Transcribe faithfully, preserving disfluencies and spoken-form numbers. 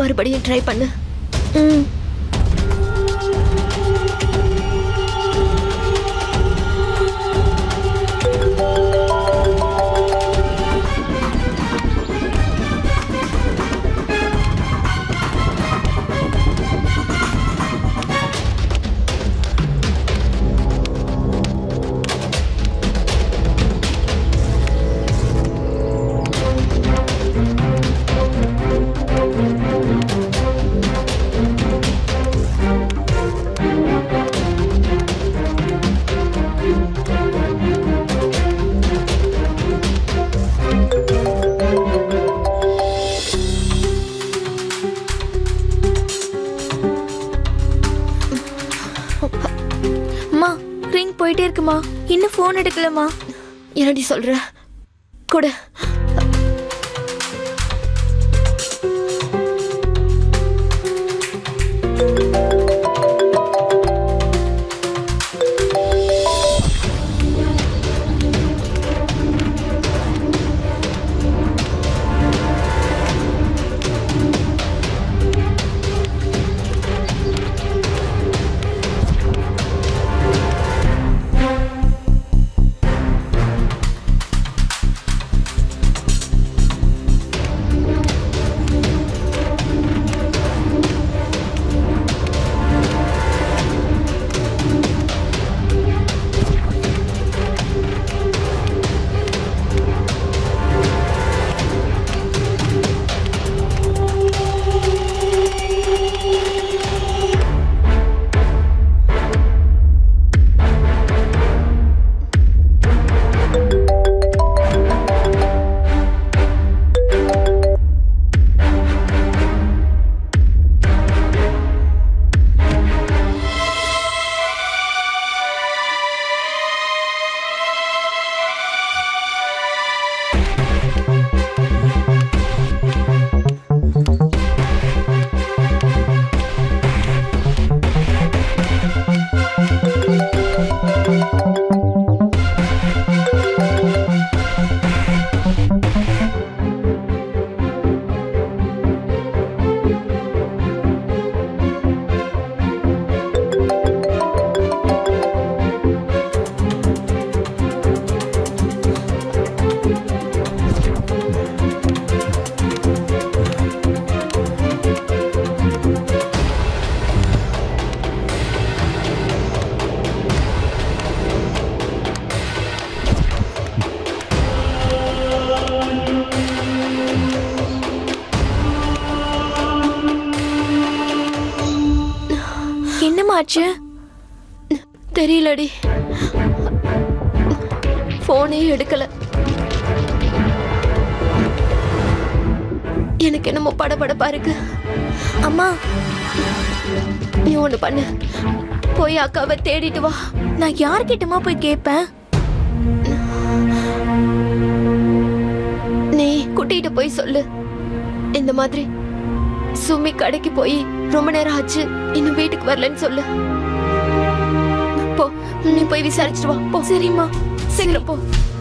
மறுபடியும் ட்ரை பண்ணு. ம். போயிட்டே இருக்குமா? இன்னும் போன் எடுக்கலமா? என்னடி சொல்ற? கூட என்னமாச்சு? தெரியலடி, போனே எடுக்கல. எனக்கு என்னமோ படபடப்பா இருக்கு. அம்மா, நீ ஒண்ணு பண்ணு, போய் அக்காவை தேடிட்டு வா. நான் யார்கிட்டமா போய் கேட்பேன்? நீ கூட்டிட்டு போய் சொல்லு, இந்த மாதிரி சுமி கடைக்கு போய் ரொம்ப நேரம் ஆச்சு, இன்னும் வீட்டுக்கு வரலன்னு சொல்லு. போ, நீ போய் விசாரிச்சுட்டு வா. போ. சரிம்மா, சீக்கிரம் போ.